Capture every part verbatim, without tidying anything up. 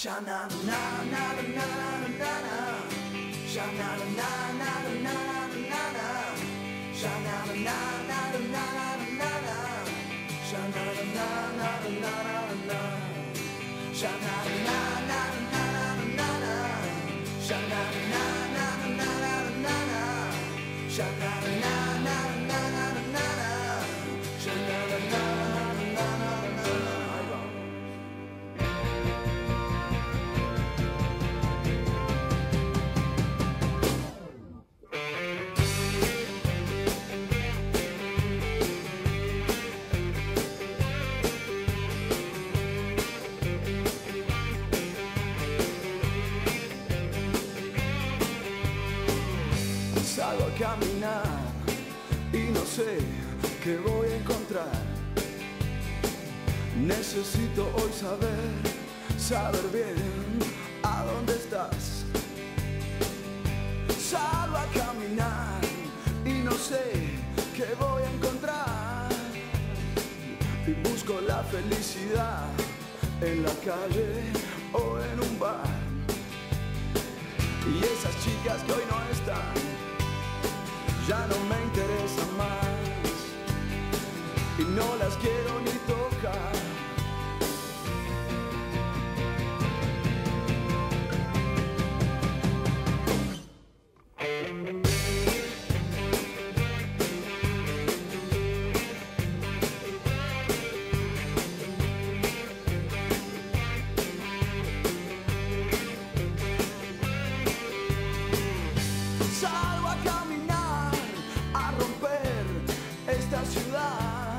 Sha na na na na na na na. Sha na na na na na na na. Sha na na na na na na na. Sha na na na na na na. Sha na na na na na na. Sha na na na na na na. Sha na na na na na na. Sha na na na na na na. Salgo a caminar y no sé qué voy a encontrar. Necesito hoy saber, saber bien a dónde estás. Salgo a caminar y no sé qué voy a encontrar. Y busco la felicidad en la calle o en un bar. Y esas chicas que hoy no están ya no me interesan más y no las quiero ni tocar. Salgo a caminar, a romper esta ciudad.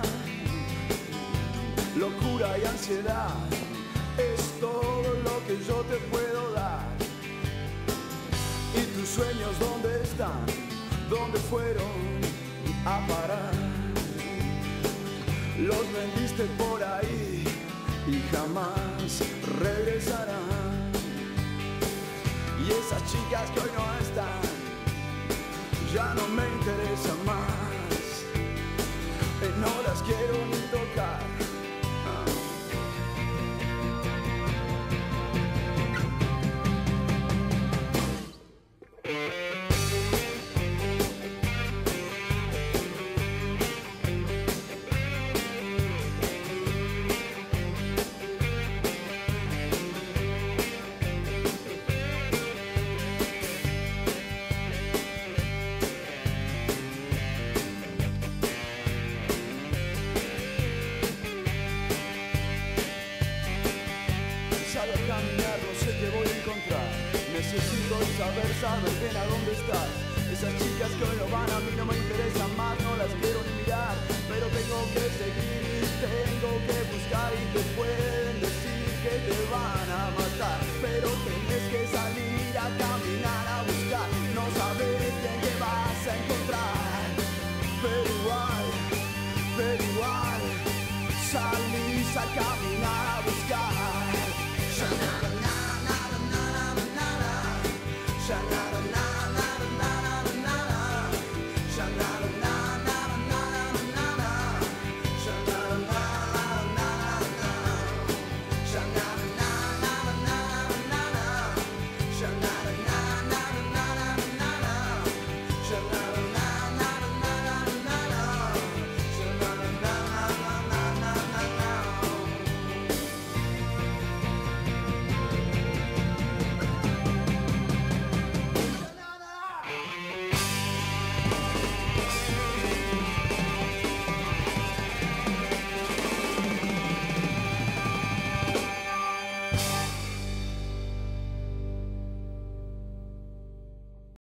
Locura y ansiedad es todo lo que yo te puedo dar. ¿Y tus sueños dónde están? ¿Dónde fueron a parar? Los vendiste por ahí y jamás regresarán. Y esas chicas que hoy no están ya no me interesan más, y no las quiero ni tocar. Salgo a caminar, no sé qué voy a encontrar. Necesito saber, saber bien a dónde estás. Esas chicas que hoy no van a mí no me interesan más, no las quiero ni mirar. Pero tengo que seguir, tengo que buscar y te pueden decir que te van a matar. Pero tienes que salir a caminar, a buscar, no sabes bien qué vas a encontrar. Pero igual, pero igual, salís a caminar, a buscar. Sha na na na na na na na. Sha na na na.